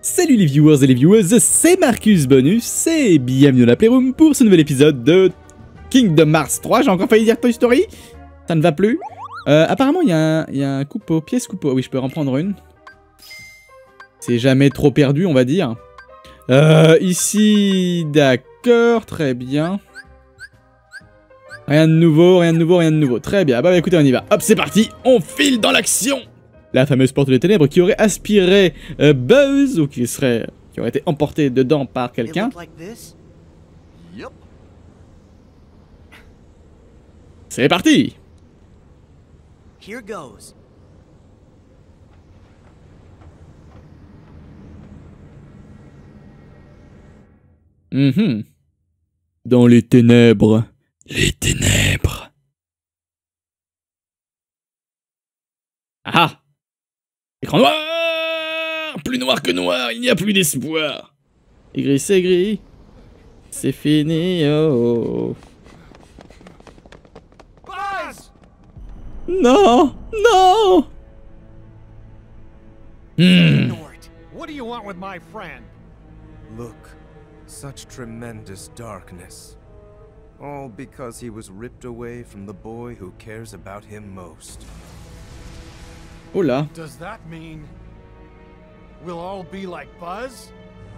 Salut les viewers et les viewers, c'est Marcus Bonus et bienvenue dans la Playroom pour ce nouvel épisode de Kingdom Hearts 3. J'ai encore failli dire Toy Story, ça ne va plus. Apparemment il y a un coupeau, pièce coupeau, oui je peux en prendre une. C'est jamais trop perdu on va dire. Ici, d'accord, très bien. Rien de nouveau, rien de nouveau, rien de nouveau. Très bien, bah écoutez on y va. Hop c'est parti, on file dans l'action. La fameuse porte des ténèbres qui aurait aspiré Buzz ou qui aurait été emporté dedans par quelqu'un. C'est parti. Here goes. Dans les ténèbres. Les ténèbres. Ah. Écran noir. Plus noir que noir, il n'y a plus d'espoir. Et gris, c'est gris. C'est fini, oh. Buzz! Non, non. What do you want with my friend? Look, such tremendous darkness. All because he was ripped away from the boy who cares about him most. Oh là. Does that mean we'll all be like Buzz?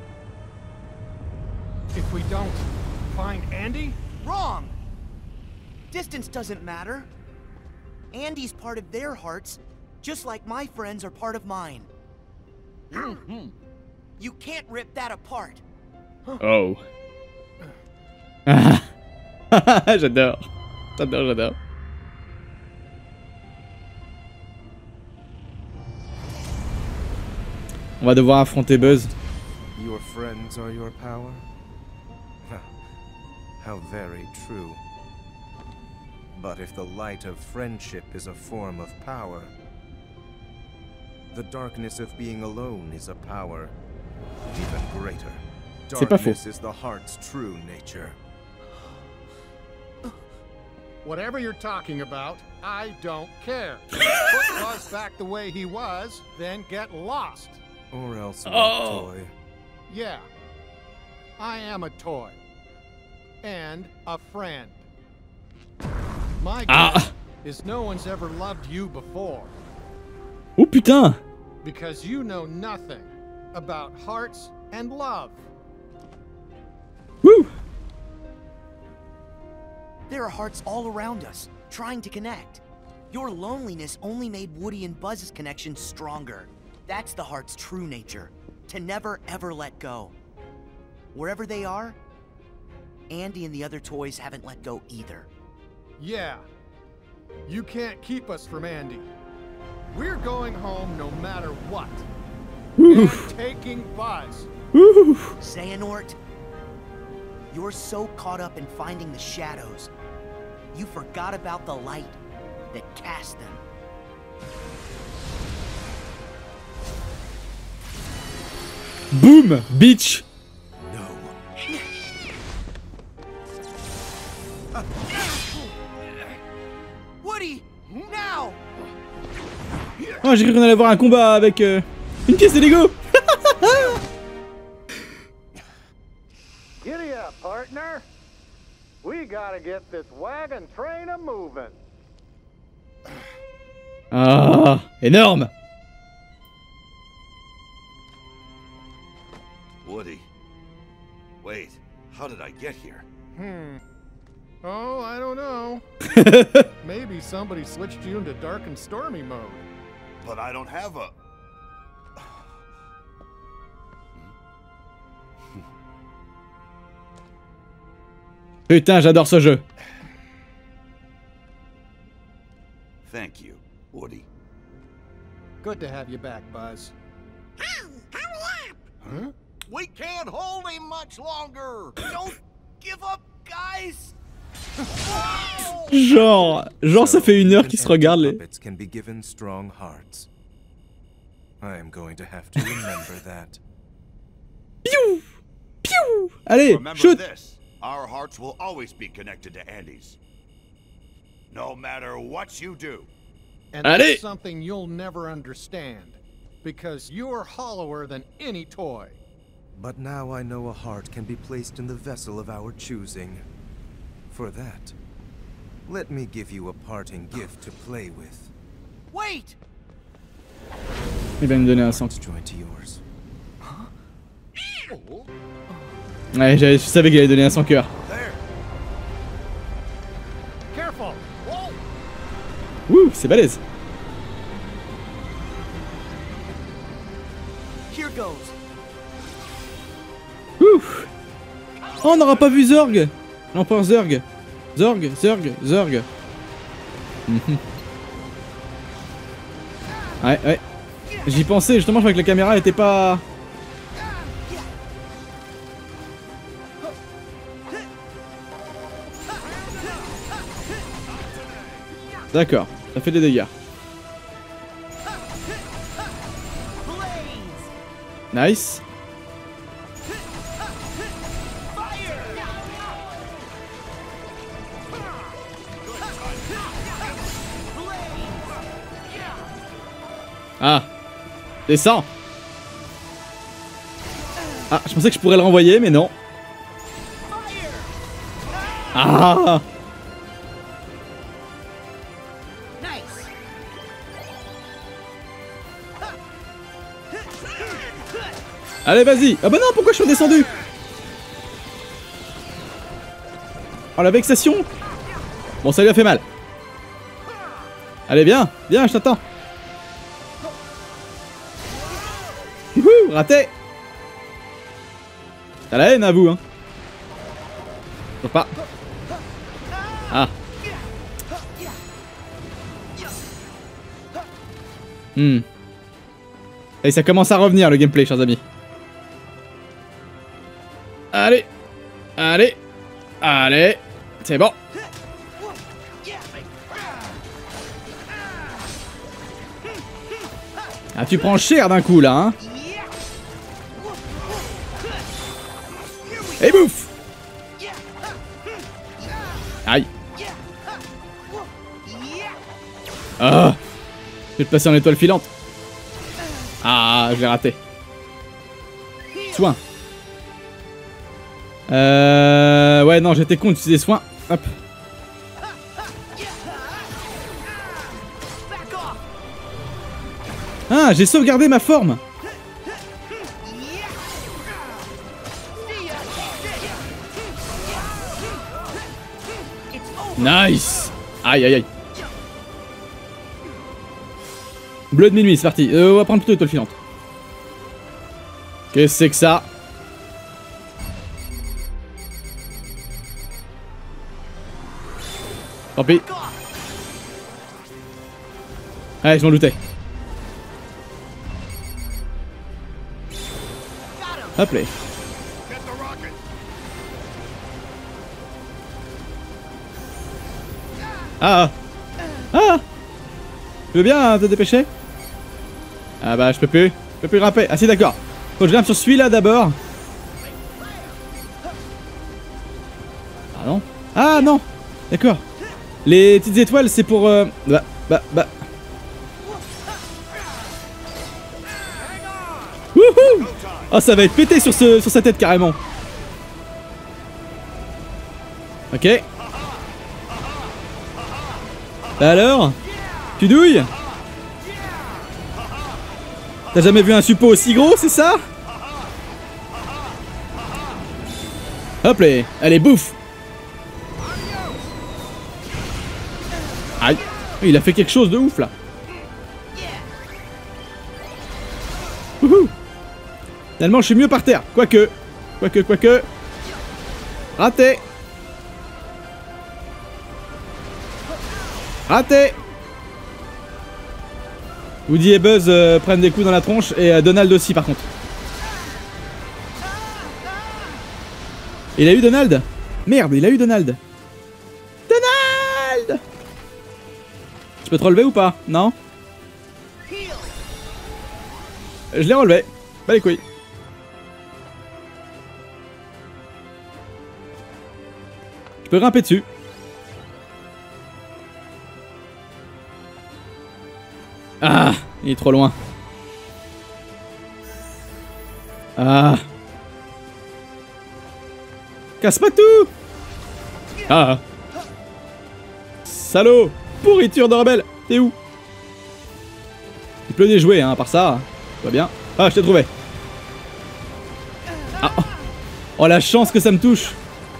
If we don't find Andy? Wrong! Distance doesn't matter. Andy's part of their hearts, just like my friends are part of mine. You can't rip that apart. Oh. J'adore. J'adore, j'adore. On va devoir affronter Buzz. Your friends are your power? How very true. But if the light of friendship is a form of power, the darkness of being alone is a power even greater. C'est pas faux. Darkness is the heart's true nature. Whatever you're talking about, I don't care. Put Buzz back the way he was, then get lost. Or else what toy? Yeah, I am a toy. And a friend. My guess is no one's ever loved you before. Oh putain. Because you know nothing about hearts and love. Woo. There are hearts all around us, trying to connect. Your loneliness only made Woody and Buzz's connection stronger. That's the heart's true nature, to never ever let go. Wherever they are, Andy and the other toys haven't let go either. Yeah, you can't keep us from Andy. We're going home no matter what. And taking Buzz. Xehanort, you're so caught up in finding the shadows, you forgot about the light that cast them. Boom, bitch. No. Woody, now! Oh, j'ai cru qu'on allait avoir un combat avec une pièce de Lego. Giddy up, partner. We gotta get this wagon train a moving. Ah, énorme. Woody. Wait, how did I get here? Oh, I don't know. Maybe somebody switched you into dark and stormy mode. But I don't have a... Putain, j'adore ce jeu. Thank you, Woody. Good to have you back, Buzz. Huh? We can't hold him much longer! Don't give up, guys! Genre ça fait 1 heure qu'ils se regardent les... Puppets can be given strong hearts. I am going to have to remember that. Piou, piou. Allez, Remember shoot. this. Our hearts will always be connected to Andy's. No matter what you do. And Allez. that's something you'll never understand. because you're hollower than any toy. But now I know a heart can be placed in the vessel of our choosing. For that, let me give you a parting gift to play with. Wait! Il va me donner un sang. It's joined to yours. Ouais, je savais qu'il allait donner un sang cœur. There. Careful. Whoa. Ouh, c'est balèze. Here goes. Ouh. Oh, on n'aura pas vu Zorg. L'empereur Zurg. Zorg. Ouais. J'y pensais, justement, je crois que la caméra était pas... D'accord, ça fait des dégâts. Nice. Ah, descends. Ah, je pensais que je pourrais le renvoyer, mais non. Ah. Allez, vas-y. Ah bah non, pourquoi je suis redescendu? Oh, la vexation. Bon, ça lui a fait mal. Allez, viens, je t'attends. Youhou, raté. T'as la haine à vous, hein. Je peux pas. Ah. Et ça commence à revenir, le gameplay, chers amis. Allez. C'est bon. Ah, tu prends cher d'un coup, là, hein. Et bouffe. Aïe. Ah. Je vais te passer en étoile filante. Ah, je l'ai raté. Soin. Ouais, non, j'étais con d'utiliser soin. Hop. Ah, j'ai sauvegardé ma forme. Nice. Aïe. Bleu de minuit, c'est parti. On va prendre plutôt l'étoile filante. Qu'est-ce que c'est que ça? Tant pis. Ouais, je m'en doutais. Hop là. Ah. Tu veux bien te dépêcher? Ah bah je peux plus grimper. Ah si, d'accord. Faut que je grimpe sur celui-là d'abord. Ah non. Ah non. D'accord. Les petites étoiles c'est pour... Wouhou. Oh, ça va être pété sur sa tête carrément. Ok. Bah alors? Tu douilles? T'as jamais vu un suppôt aussi gros, c'est ça? Hop là. Allez, bouffe. Aïe. Il a fait quelque chose de ouf là. Wouhou. Finalement, je suis mieux par terre. Quoique. Raté. Woody et Buzz prennent des coups dans la tronche et Donald aussi par contre. Il a eu Donald? Merde, il a eu Donald. Donald! Je peux te relever ou pas? Non? Je l'ai relevé. Bah les couilles. Je peux grimper dessus. Ah, il est trop loin. Ah. Casse pas tout. Ah. Salaud. Pourriture de rebelle. T'es où? Il pleut des jouets, hein, à part ça. Tout va bien. Ah, je t'ai trouvé. Ah. Oh, la chance que ça me touche.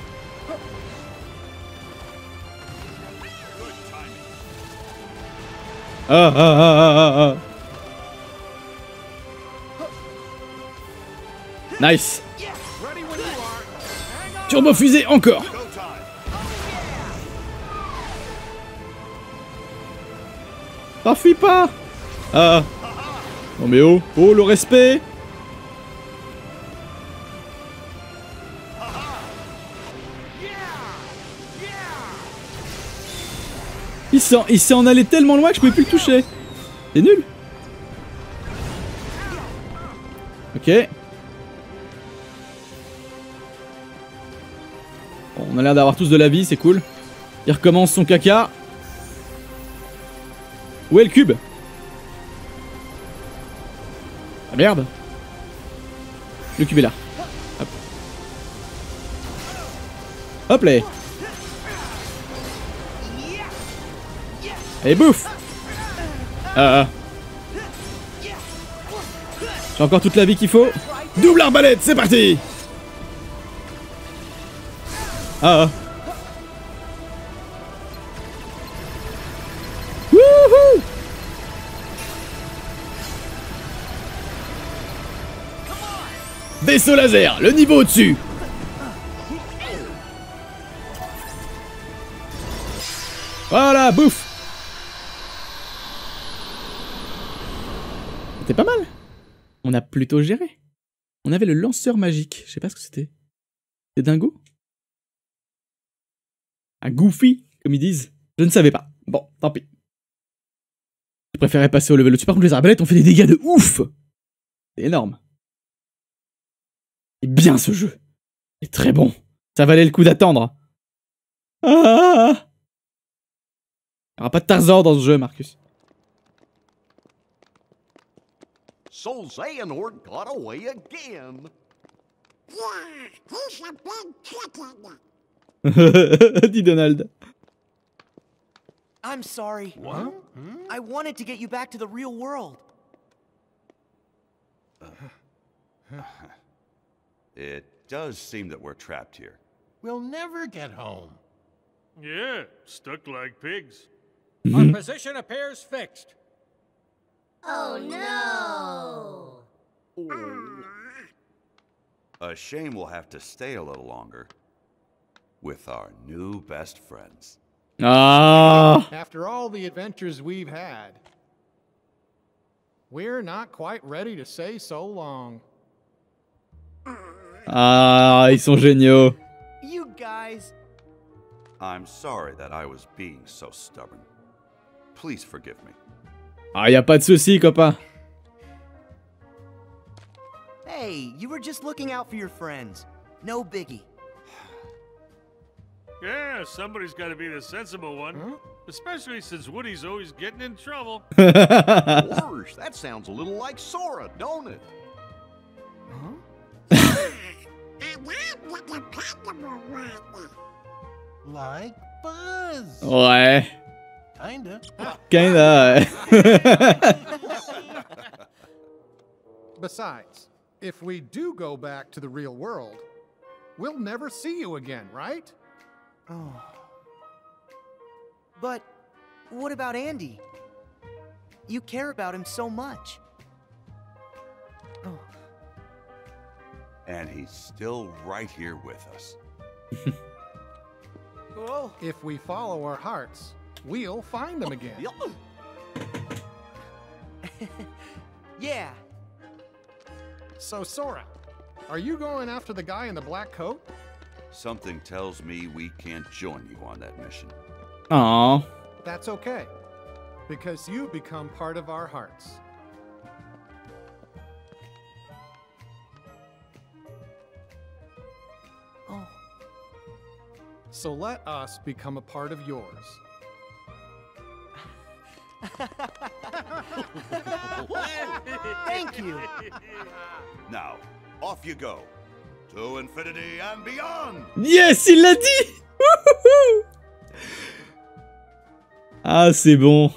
Ah, ah, ah, ah, ah. Nice. Turbo fusée encore. T'enfuis pas. Ah. Non mais oh. Oh, le respect. Il s'est en allé tellement loin que je pouvais plus le toucher. C'est nul. Ok. Bon, on a l'air d'avoir tous de la vie, c'est cool. Il recommence son caca. Où est le cube? Ah merde. Le cube est là. Hop. Hop là. Allez, bouffe. J'ai encore toute la vie qu'il faut. Double arbalète, c'est parti. Wouhou. Vaisseau laser, le niveau au-dessus. Voilà, bouffe. C'était pas mal. On a plutôt géré. On avait le lanceur magique. Je sais pas ce que c'était. C'est dingo? Un goofy, comme ils disent. Je ne savais pas. Bon, tant pis. Je préférais passer au level au-dessus. Par contre, les arbalètes ont fait des dégâts de ouf. C'est énorme. C'est bien ce jeu. C'est très bon. Ça valait le coup d'attendre. Ah! Il n'y aura pas de Tarzan dans ce jeu, Marcus. So Xehanort got away again. Yeah, he's a big chicken. Dit Donald. I'm sorry. What? I wanted to get you back to the real world. It does seem that we're trapped here. We'll never get home. Yeah, stuck like pigs. Our position appears fixed. Oh no! A shame we'll have to stay a little longer with our new best friends. Ah! After all the adventures we've had, we're not quite ready to say so long. Ah, ils sont géniaux. You guys. I'm sorry that I was being so stubborn. Please forgive me. Ah, y a pas de souci, copain. Hey, you were just looking out for your friends. No biggie. Yeah, somebody's got to be the sensible one. Especially since Woody's always getting in trouble. Gosh, that sounds a little like Sora, don't it? I'm not the dependable one. Like Buzz. Ouais. Kinda. Kinda. Besides, if we do go back to the real world, we'll never see you again, right? Oh. But what about Andy? You care about him so much. Oh. And he's still right here with us. Whoa. If we follow our hearts, we'll find them again. Yeah. So, Sora, are you going after the guy in the black coat? Something tells me we can't join you on that mission. Aw. That's okay, because you become part of our hearts. Oh. So let us become a part of yours. Thank you. Now, off you go. To infinity and beyond! Yes, il l'a dit. Wouhouhou. Ah, c'est bon.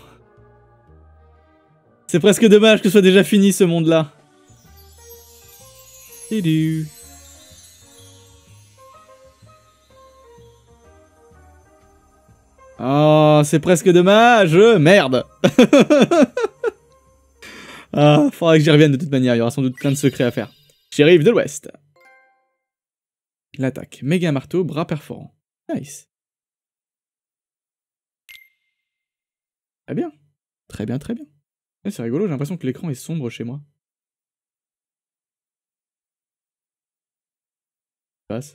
C'est presque dommage que ce soit déjà fini ce monde-là. Tidou. Oh, c'est presque dommage. Merde. Ah, faudra que j'y revienne de toute manière. Il y aura sans doute plein de secrets à faire. Shérif de l'Ouest. L'attaque. Méga marteau, bras perforant. Nice. Très bien. Très bien, très bien. C'est rigolo, j'ai l'impression que l'écran est sombre chez moi. Passe.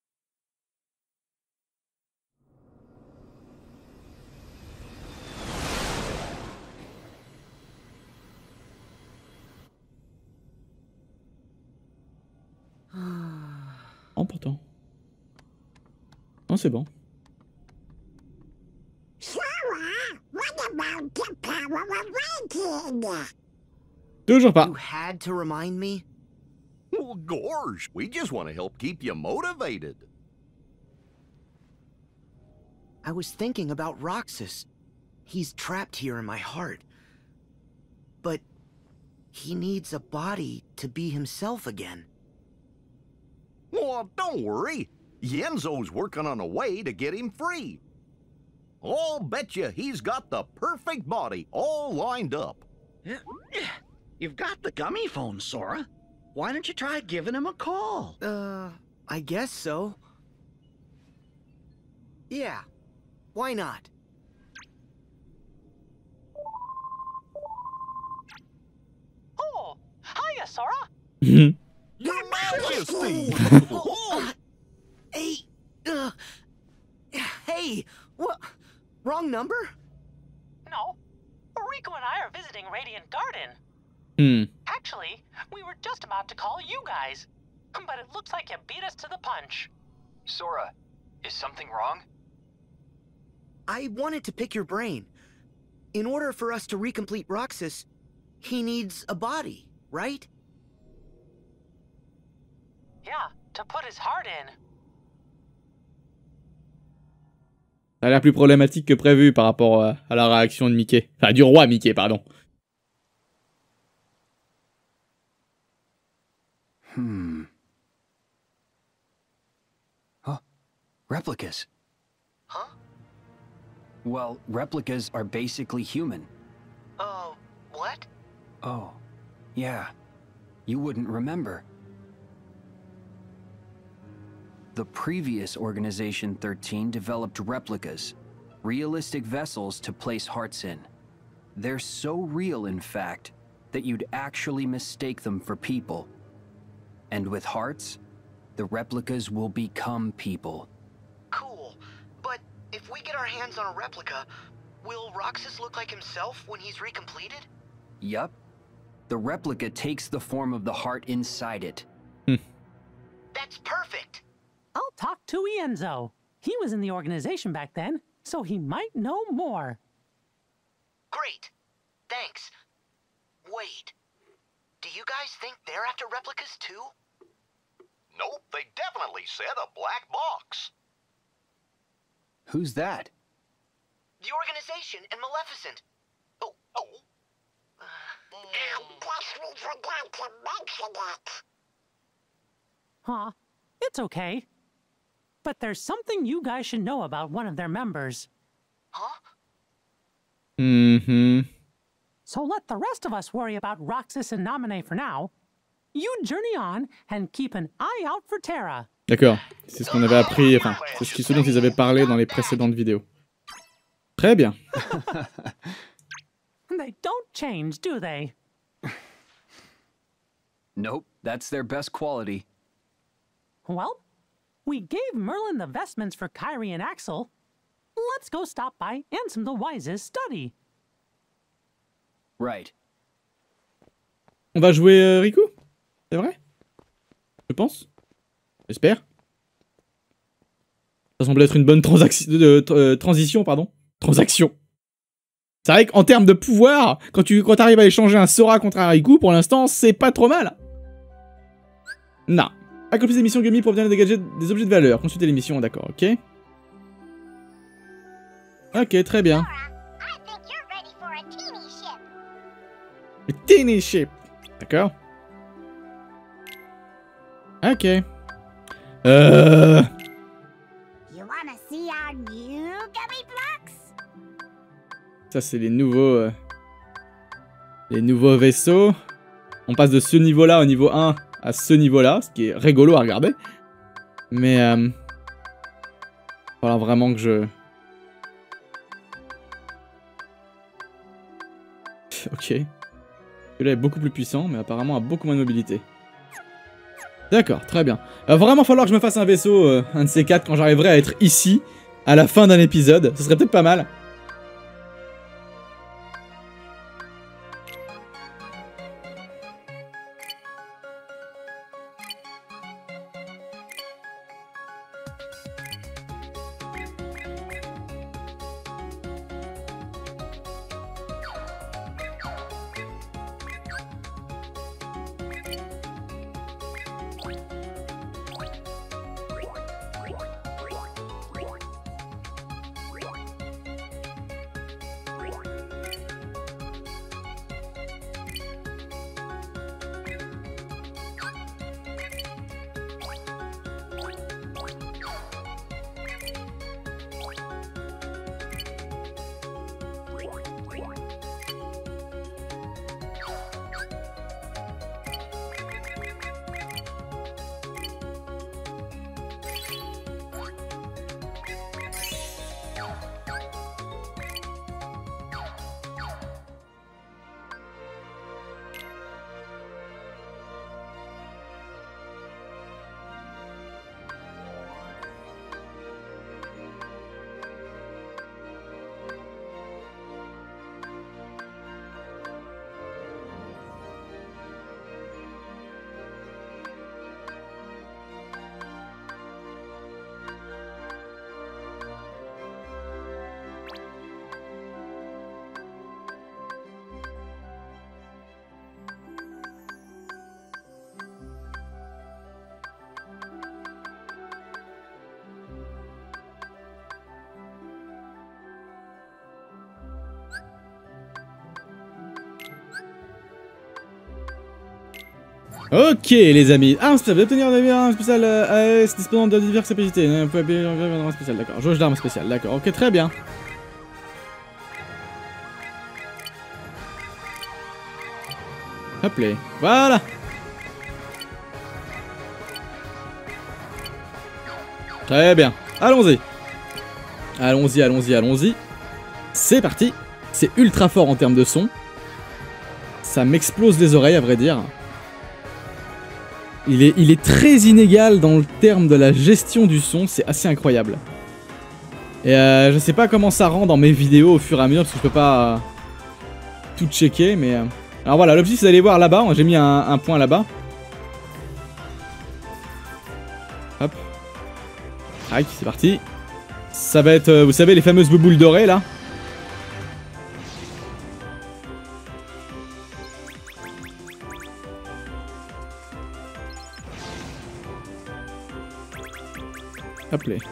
Oh, pourtant. Non, c'est bon. Sora, what about the power of waiting? Toujours pas. You had to remind me? Well, gosh, we just want to help keep you motivated. I was thinking about Roxas. He's trapped here in my heart. But he needs a body to be himself again. Well, don't worry. Yenzo's working on a way to get him free. I'll bet you he's got the perfect body all lined up. You've got the gummy phone, Sora. Why don't you try giving him a call? I guess so. Yeah, why not? Oh, hiya, Sora. Your Majesty! Hey, what? Wrong number? No, Rico and I are visiting Radiant Garden. Actually, we were just about to call you guys, but it looks like you beat us to the punch. Sora, is something wrong? I wanted to pick your brain. In order for us to recomplete Roxas, he needs a body, right? Yeah, to put his heart in. Ça a l'air plus problématique que prévu par rapport à la réaction de Mickey. Enfin, du roi Mickey, pardon. Huh? Replicas. Huh? Well, replicas are basically human. What? Oh, yeah. You wouldn't remember. The previous Organization 13 developed replicas, realistic vessels to place hearts in. They're so real, in fact, that you'd actually mistake them for people. And with hearts, the replicas will become people. Cool. But if we get our hands on a replica, will Roxas look like himself when he's recompleted? Yup. The replica takes the form of the heart inside it. That's perfect! I'll talk to Ienzo. He was in the organization back then, so he might know more. Great. Thanks. Wait. Do you guys think they're after replicas too? Nope, they definitely said a black box. Who's that? The organization and Maleficent. Oh. I guess we forgot to mention it. Huh? It's okay. But there's something you guys should know about one of their members. Huh? So let the rest of us worry about Roxas and Naminé for now. You journey on and keep an eye out for Terra. D'accord. C'est ce qu'on avait appris, enfin, c'est ce dont ils avaient parlé dans les précédentes vidéos. Très bien. They don't change, do they? Nope, that's their best quality. Well, we gave Merlin the vestments for Kairi and Axel. Let's go stop by Ansem the Wise's study. Right. On va jouer Riku? C'est vrai? Je pense. J'espère. Ça semble être une bonne transition, pardon. Transaction. C'est vrai qu'en termes de pouvoir, quand t'arrives à échanger un Sora contre un Riku, pour l'instant, c'est pas trop mal. Non. Accomplissez les missions Gummy pour obtenir des gadgets, des objets de valeur. Consultez les missions, d'accord, ok. Ok, très bien. A teeny ship. D'accord. Ok. You wanna see our new gummy blocks? Ça, c'est les nouveaux vaisseaux. On passe de ce niveau-là au niveau 1 à ce niveau-là, ce qui est rigolo à regarder. Mais, voilà, vraiment que je... Ok. Celui-là est beaucoup plus puissant, mais apparemment a beaucoup moins de mobilité. D'accord, très bien. Il va vraiment falloir que je me fasse un vaisseau, un de ces quatre, quand j'arriverai à être ici, à la fin d'un épisode. Ce serait peut-être pas mal. Ok les amis, arme spéciale, vous obtenir un spécial AS disposant de diverses capacités. Vous pouvez appeler un spécial, d'accord. Jauge d'armes spéciale, d'accord. Ok, très bien. Hop là, voilà. Très bien, allons-y. Allons-y, allons-y, allons-y. C'est parti. C'est ultra fort en termes de son. Ça m'explose les oreilles à vrai dire. Il est très inégal dans le terme de la gestion du son, c'est assez incroyable. Et je sais pas comment ça rend dans mes vidéos au fur et à mesure, parce que je peux pas tout checker, mais... Alors voilà, l'objectif c'est d'aller voir là-bas, j'ai mis un point là-bas. Hop. Tac, c'est parti. Ça va être, vous savez, les fameuses bouboules dorées, là. Hop là.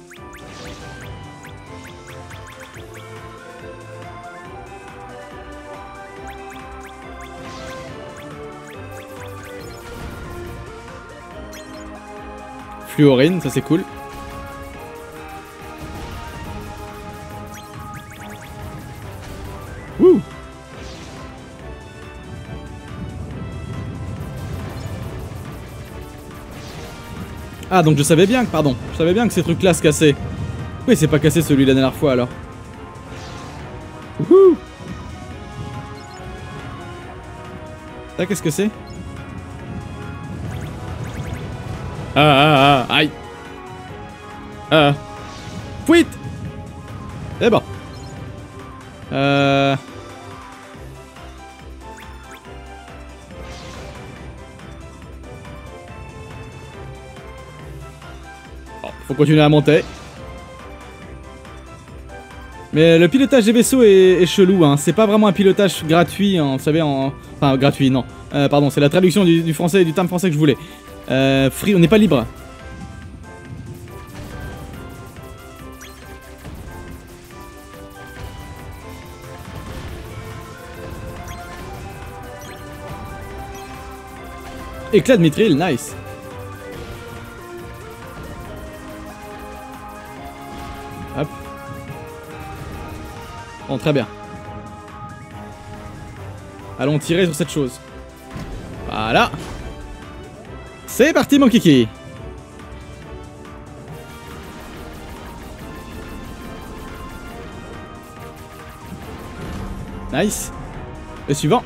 Fluorine, ça c'est cool. Wouh. Ah donc je savais bien que, pardon, je savais bien que ces trucs là se cassaient. Pourquoi il s'est pas cassé celui de la dernière fois alors? Wouhou. Ça qu'est-ce que c'est? Aïe. Fuite. C'est bon. Bon, faut continuer à monter. Mais le pilotage des vaisseaux est chelou, hein. C'est pas vraiment un pilotage gratuit, hein, vous savez, enfin gratuit, non. Pardon, c'est la traduction du français, du terme français que je voulais. Free, on n'est pas libre. Éclat de mithril, nice. Hop. Bon, très bien. Allons tirer sur cette chose. Voilà. C'est parti, mon kiki. Nice. Le suivant.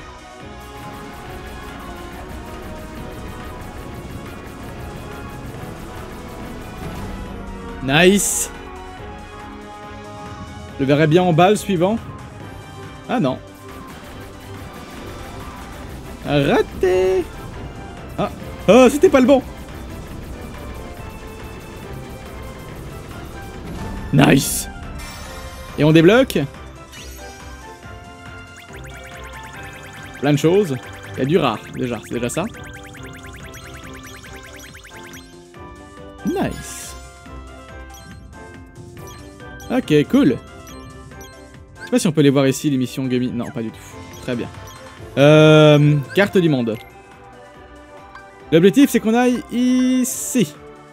Nice. Je le verrai bien en bas, le suivant. Ah non. Raté. Ah. Oh, c'était pas le bon. Nice. Et on débloque. Plein de choses. Il y a du rare, déjà. C'est déjà ça. Nice. Ok, cool. Je sais pas si on peut les voir ici, les missions Gummy. Non, pas du tout. Très bien. Carte du monde. L'objectif, c'est qu'on aille ici.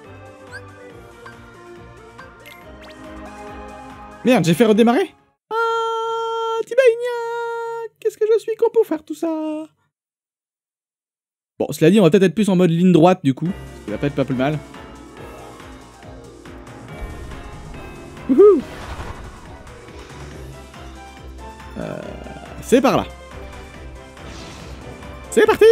Merde, j'ai fait redémarrer. Ah, Tibainia, qu'est-ce que je suis con pour faire tout ça. Bon, cela dit, on va peut-être être plus en mode ligne droite, du coup. Ça va pas être pas plus mal. Wouhou. C'est par là. C'est parti.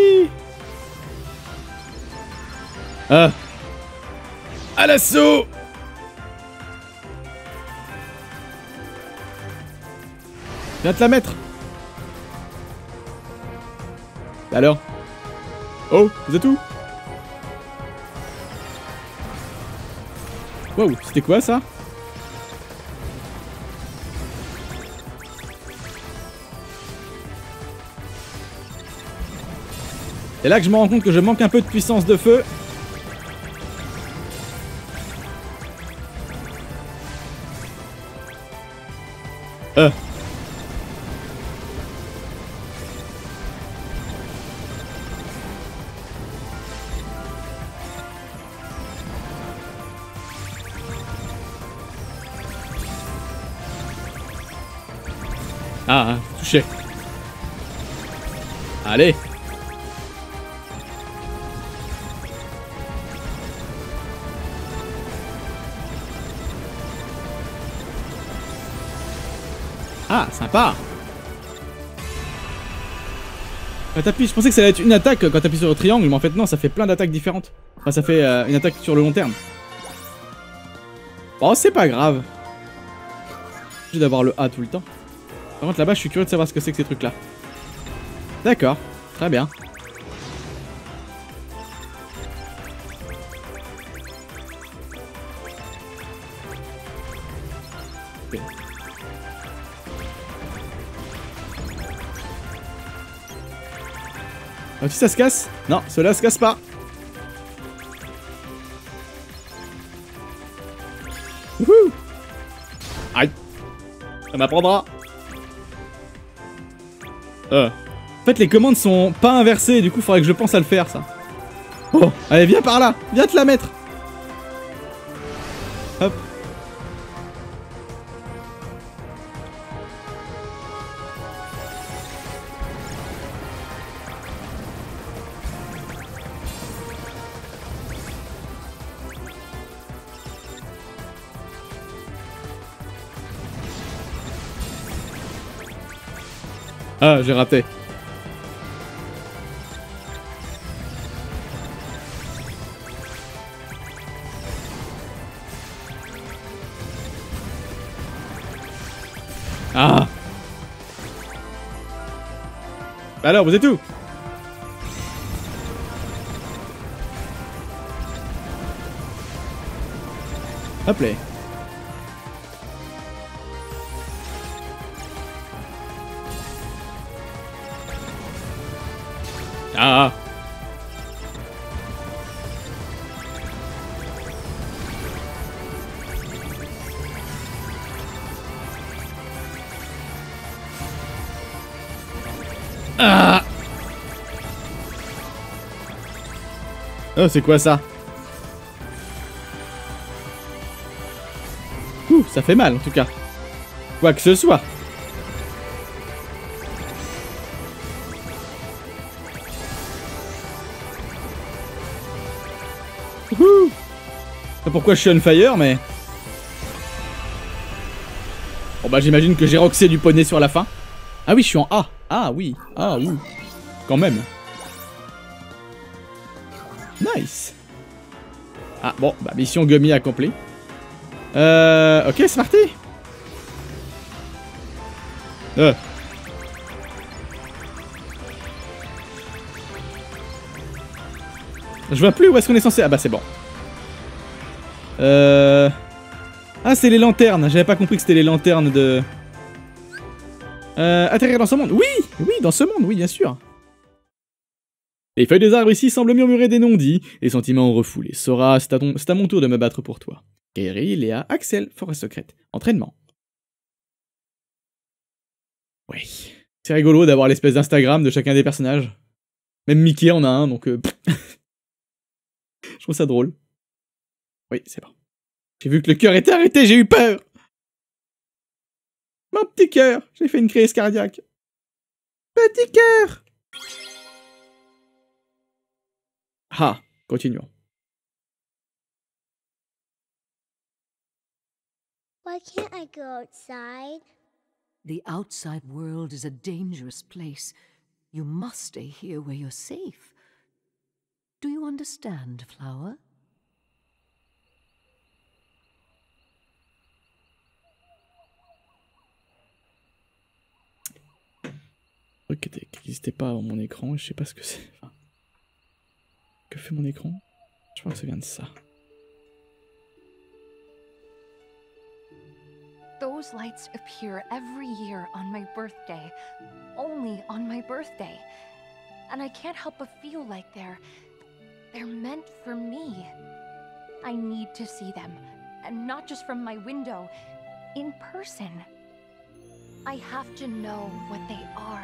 À l'assaut. Viens te la mettre. Alors? Oh, vous êtes où? Wow, c'était quoi ça? C'est là que je me rends compte que je manque un peu de puissance de feu. Ah, touché. Allez. Ah, sympa. Quand t'appuies, je pensais que ça allait être une attaque quand t'appuies sur le triangle, mais en fait non, ça fait plein d'attaques différentes. Enfin, ça fait une attaque sur le long terme. Oh, c'est pas grave. J'ai d'avoir le A tout le temps. Par contre, là-bas, je suis curieux de savoir ce que c'est que ces trucs-là. D'accord, très bien. Okay. Ah, si ça se casse? Non, cela se casse pas. Wouhou! Aïe! Ça m'apprendra. En fait, les commandes sont pas inversées, du coup, faudrait que je pense à le faire, ça. Oh, allez, viens par là! Viens te la mettre! Hop. Ah, j'ai raté. Ah. Alors, vous êtes où? Hop là. Ah. Ah. Oh, c'est quoi ça? Ouh, ça fait mal en tout cas. Quoi que ce soit. Ouh. Je sais pas pourquoi je suis on fire, mais... Bon bah j'imagine que j'ai roxé du poney sur la fin. Ah oui, je suis en A. Ah oui. Ah oui. Quand même. Nice. Ah bon, bah mission gummy accomplie. Ok, c'est parti. Je vois plus où est-ce qu'on est censé... Ah bah c'est bon. Ah, c'est les lanternes. J'avais pas compris que c'était les lanternes de... atterrir dans ce monde. Oui, oui, dans ce monde, oui, bien sûr. Les feuilles des arbres ici semblent murmurer des non-dits, les sentiments refoulés. Sora, c'est à mon tour de me battre pour toi. Kairi, Léa, Axel, forêt secrète. Entraînement. Oui. C'est rigolo d'avoir l'espèce d'Instagram de chacun des personnages. Même Mickey en a un, donc... Je trouve ça drôle. Oui, c'est bon. J'ai vu que le cœur était arrêté, j'ai eu peur. Mon petit cœur, j'ai fait une crise cardiaque. Petit cœur. Ah, continuons. Why can't I go outside? The outside world is a dangerous place. You must stay here where you're safe. Do you understand, Flower? Truc qui n'existait pas avant mon écran, je sais pas ce que c'est. Enfin, que fait mon écran? Je crois que ça vient de ça. Those lights appear every year on my birthday. Only on my birthday. And I can't help but feel like they're meant for me. I need to see them. And not just from my window. In person. I have to know what they are.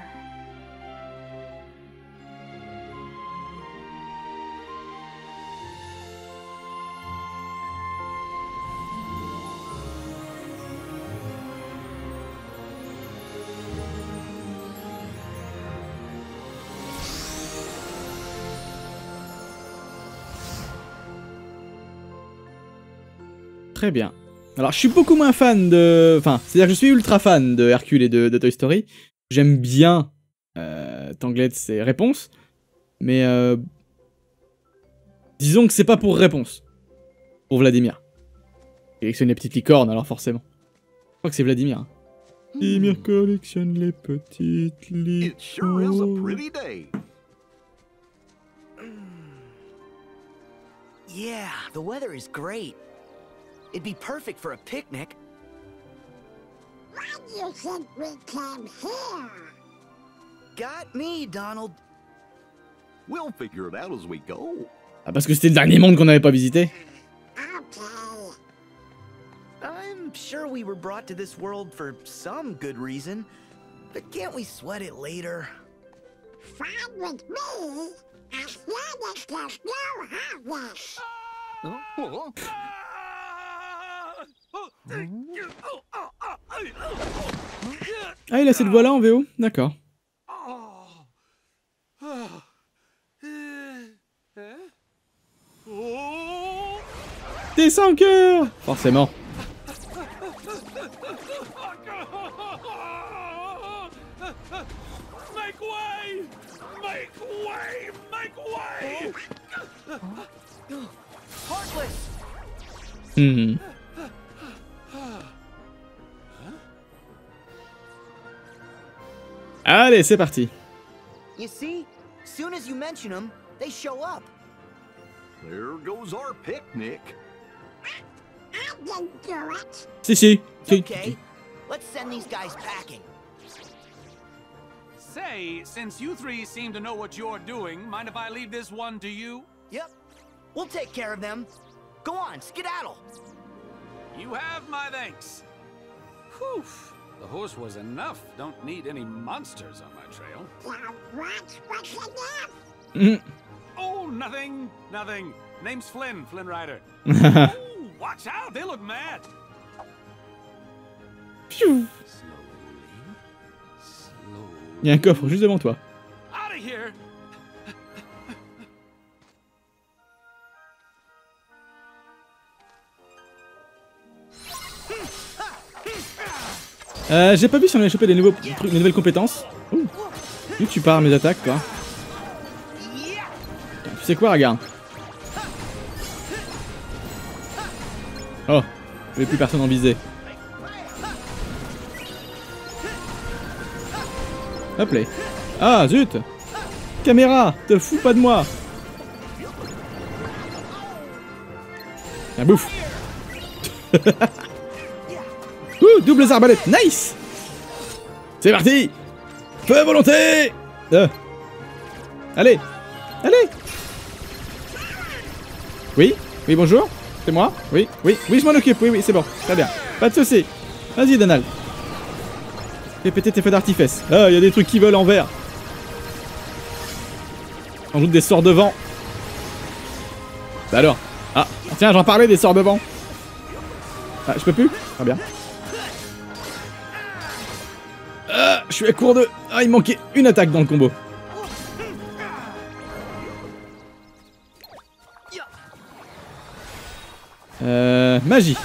Très bien. Alors, je suis beaucoup moins fan de... Enfin, c'est-à-dire que je suis ultra fan de Hercule et de Toy Story. J'aime bien Tangled, ses réponses. Mais disons que c'est pas pour réponse. Pour Vladimir. Il collectionne les petites licornes, alors forcément. Je crois que c'est Vladimir. Hein. Vladimir collectionne les petites licornes. It sure is a pretty day. Yeah, the weather is great. It'd be perfect for a picnic. Why do you think we came here? Got me, Donald. We'll figure it out as we go. Ah, parce que c'était le dernier monde qu'on n'avait pas visité. Okay. I'm sure we were brought to this world for some good reason, but can't we sweat it later? Fine with me, as long as there's no harvest. Ah, il a cette voix-là en VO? D'accord. T'es sans cœur! Forcément. Make way! Make way! Make way! Heartless! Allez, c'est parti. You see, soon as you mention them, they show up. There goes our picnic. I didn't do it. Si. Okay, let's send these guys packing. Say, since you three seem to know what you're doing, mind if I leave this one to you? Yep, we'll take care of them. Go on, skedaddle. You have my thanks. Whew. The horse was enough. Don't need any monsters on my trail. What's enough? Oh, nothing. Nothing. Name's Flynn, Flynn Rider. Oh, watch out, they look mad. Il y a un coffre juste devant toi. Out of here. J'ai pas vu si on avait chopé des nouveaux trucs, des nouvelles compétences. Ouh. Vu que tu pars mes attaques, quoi. Tu sais quoi, regarde. Oh, il n'y avait plus personne en visée. Hop là. Ah, zut. Caméra, te fous pas de moi. La bouffe. Ouh, doubles arbalètes, nice. C'est parti. Feu volonté. Allez. Allez. Oui. Oui, bonjour. C'est moi. Oui, oui, oui, je m'en occupe. Oui, oui, c'est bon. Très bien. Pas de soucis. Vas-y, Donald. Fais péter tes feux d'artifice. Ah, il y a des trucs qui volent en vert. On joue des sorts de vent. Bah alors. Ah, tiens, j'en parlais des sorts de vent. Ah, je peux plus? Très bien. Ah, je suis à court de... Ah, il manquait une attaque dans le combo. Magie.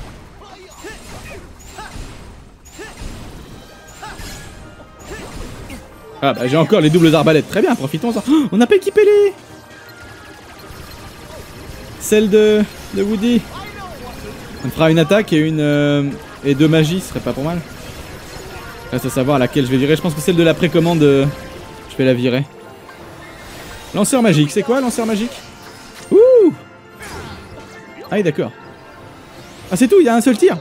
Ah bah j'ai encore les doubles arbalètes. Très bien, profitons-en. Oh, on n'a pas équipé les... Celle de Woody. On fera une attaque et une... et deux magies, ce serait pas pour mal. Reste à savoir laquelle je vais virer. Je pense que celle de la précommande, je vais la virer. Lanceur magique, c'est quoi lanceur magique? Ouh. Ah oui, d'accord. Ah c'est tout, il y a un seul tir.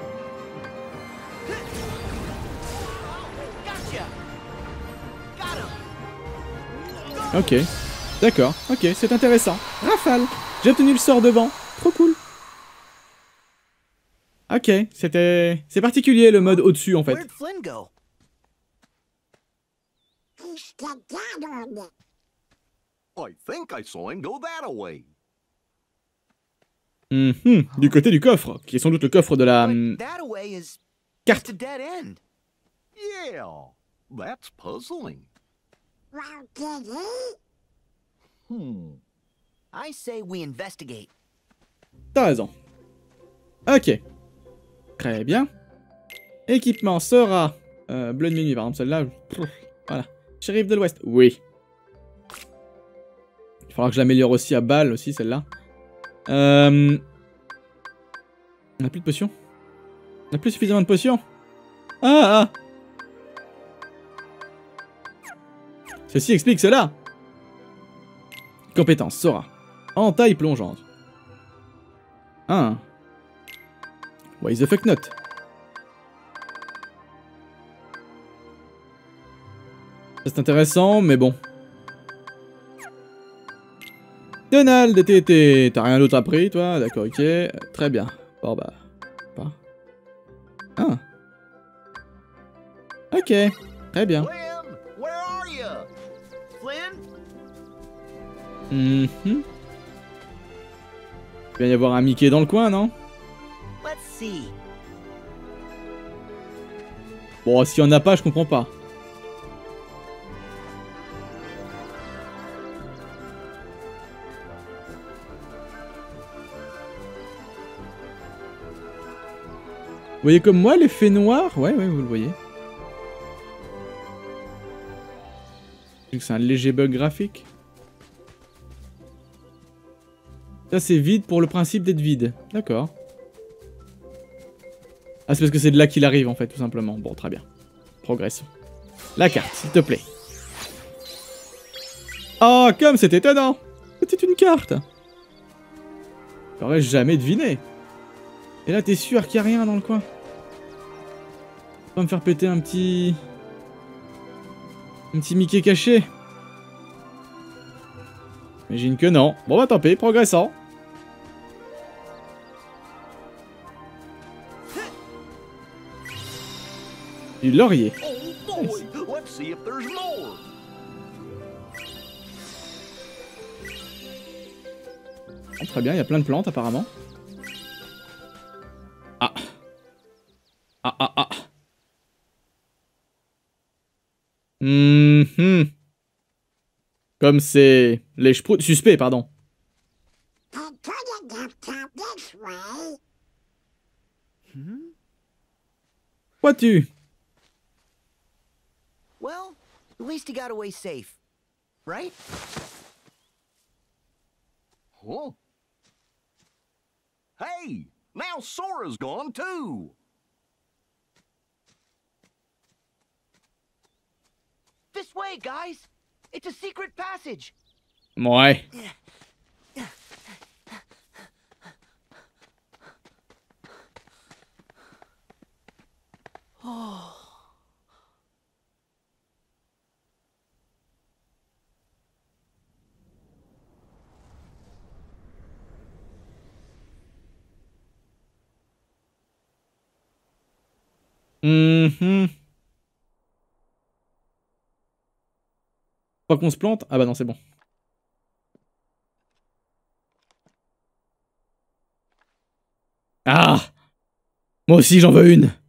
Ok, d'accord, ok, c'est intéressant. Rafale, j'ai obtenu le sort de vent. Trop cool. Ok, c'était... C'est particulier le mode au-dessus en fait. Where'd Flynn go? I think I saw him go that way. Du côté du coffre, qui est sans doute le coffre de la... That away is carte. just a dead end. Yeah, that's puzzling. I say we investigate. T'as raison. Ok. Très bien. Équipement sera... bleu de minuit par exemple, celle-là. Voilà. Shérif de l'Ouest. Oui. Il faudra que je l'améliore aussi à balle aussi, celle-là. On a plus de potions. On a plus suffisamment de potions. Ah, ah. Ceci explique cela. Compétence Sora. Entaille plongeante. 1. Why the fuck not? C'est intéressant, mais bon. Donald, t'as rien d'autre appris, toi? D'accord, ok. Très bien. Bon, bah... Pas. Ah. Ok. Très bien. Where are you? Flynn? Il va y avoir un Mickey dans le coin, non? Let's see. Bon, s'il y en a pas, je comprends pas. Vous voyez comme moi l'effet noir? Ouais, ouais, vous le voyez. C'est un léger bug graphique. Ça c'est vide pour le principe d'être vide. D'accord. Ah c'est parce que c'est de là qu'il arrive en fait tout simplement. Bon très bien. Progressons. La carte s'il te plaît. Oh comme c'est étonnant. C'était une carte. J'aurais jamais deviné. Et là t'es sûr qu'il n'y a rien dans le coin? Va me faire péter un petit... Un petit Mickey caché. J'imagine que non. Bon bah tant pis, progressant. Du laurier. Oh boy, let's see if there's more. Oh, très bien, il y a plein de plantes apparemment. Ah. Ah ah ah. Comme c'est les sprouts suspects, pardon. Vois-tu? Well, at least he got away safe, right? Oh. Hey, now Sora's gone too. This way, guys. It's a secret passage. Ouais. Oh. Pas qu'on se plante? Ah bah non, c'est bon. Ah! Moi aussi, j'en veux une!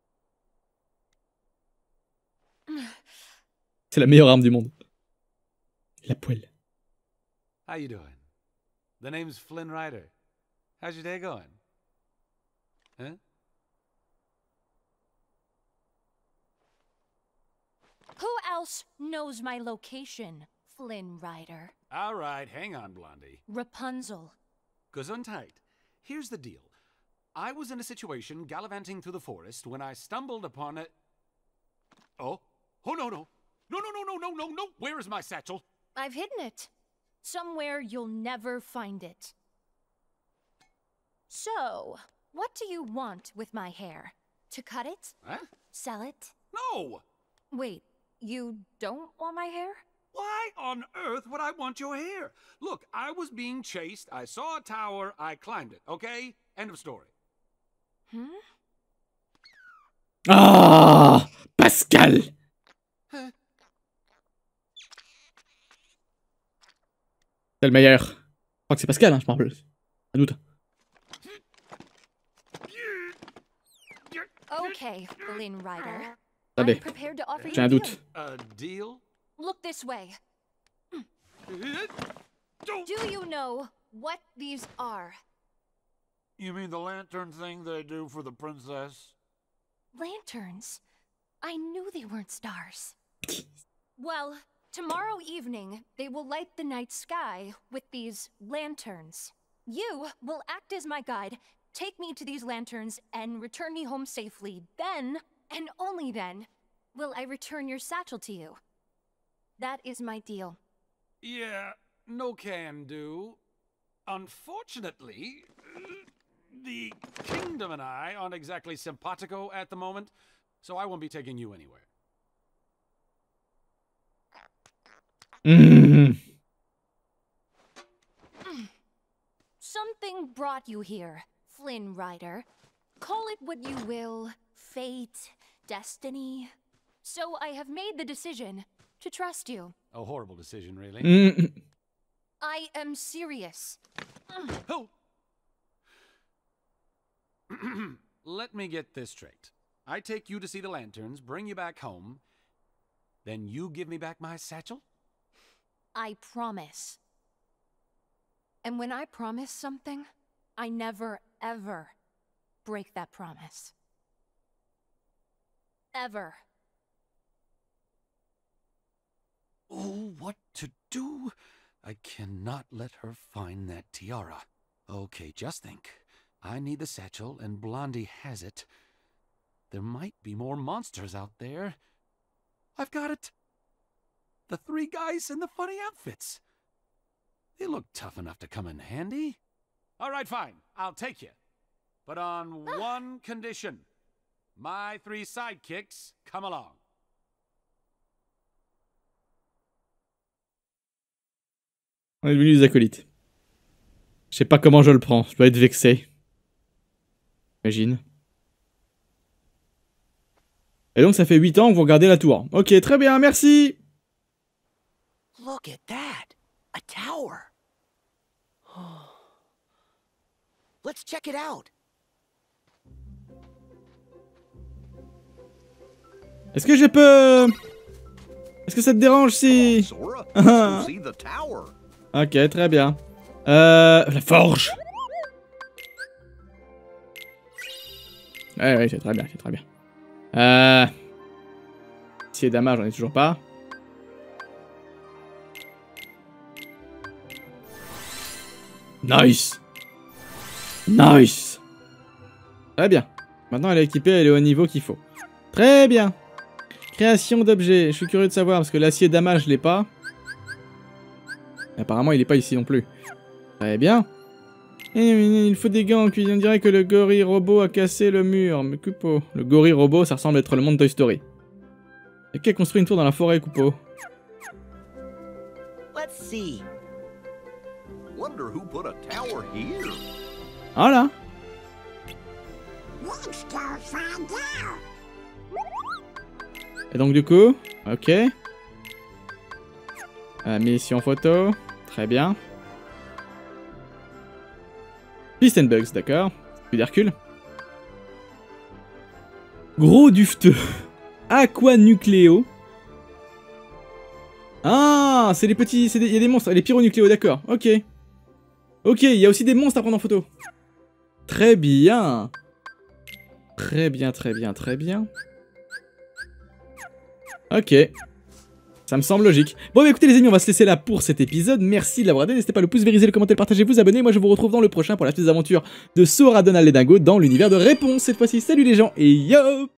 C'est la meilleure arme du monde. La poêle. How you doing? The name's Flynn Rider. How's your day going? Huh? Who else knows my location, Flynn Rider? All right, hang on, Blondie. Rapunzel. Gesundheit. Here's the deal. I was in a situation gallivanting through the forest when I stumbled upon a... Oh? Oh, no, no. No, no, no, no, no, no, no. Where is my satchel? I've hidden it. Somewhere you'll never find it. So, what do you want with my hair? To cut it? Huh? Sell it? No! Wait, you don't want my hair? Why on earth would I want your hair? Look, I was being chased, I saw a tower, I climbed it, okay? End of story. Ah! Pascal! Huh? C'est le meilleur. Je crois que c'est Pascal, hein, je m'en rappelle. Un doute. Okay, Flynn Rider. Attendez, j'ai un doute. A deal? Look this way. Do you know what these are? You mean the lantern thing they do for the princess? Lanterns? I knew they weren't stars. Well, tomorrow evening, they will light the night sky with these lanterns. You will act as my guide, take me to these lanterns, and return me home safely. Then, and only then, will I return your satchel to you. That is my deal. Yeah, no can do. Unfortunately, the kingdom and I aren't exactly simpatico at the moment, so I won't be taking you anywhere. Something brought you here, Flynn Rider. Call it what you will, fate, destiny. So I have made the decision to trust you. A horrible decision, really. I am serious. Oh! Let me get this straight. I take you to see the lanterns, bring you back home, then you give me back my satchel? I promise. And when I promise something, I never, ever break that promise. Ever. Oh, what to do? I cannot let her find that tiara. Okay, just think. I need the satchel, and Blondie has it. There might be more monsters out there. I've got it! The three guys in the funny outfits. They look tough enough to come in handy. All right, fine. I'll take you. But on one condition. My three sidekicks come along. On est devenus des acolytes. Je sais pas comment je le prends. Je dois être vexé. Imagine. Et donc ça fait 8 ans que vous regardez la tour. Ok, très bien, merci. Look at that. A tower. Let's check it out. Est-ce que je peux... Est-ce que ça te dérange si... Ok, très bien. La forge. Ouais, c'est très bien, c'est très bien. Si Dama, j'en ai toujours pas. Nice. Nice. Très bien. Maintenant, elle est équipée, elle est au niveau qu'il faut. Très bien. Création d'objets. Je suis curieux de savoir, parce que l'acier Dama, je l'ai pas. Apparemment, il est pas ici non plus. Très bien. Il faut des gants, puis on dirait que le gorille robot a cassé le mur. Mais Coupeau. Le gorille robot, ça ressemble être le monde Toy Story. Et qui a construit une tour dans la forêt, Coupeau? Let's see. Wonder who put a tower here. Voilà. Let's go find out. Et donc du coup, ok. Mission photo, très bien. Piston Bugs, d'accord. Plus d'Hercule. Gros dufteux. Aquanucléo. Ah, c'est les petits... Il y a des monstres, les pyronucléos, d'accord, ok. Ok, il y a aussi des monstres à prendre en photo. Très bien. Très bien, très bien, très bien. Ok. Ça me semble logique. Bon bah écoutez les amis, on va se laisser là pour cet épisode. Merci de l'avoir regardé. N'hésitez pas à le pouce, vérifier, le commenter, le partager, vous abonner. Moi je vous retrouve dans le prochain pour la petite aventure de Sora, Donald et Dingo dans l'univers de Réponse. Cette fois-ci, salut les gens et yo!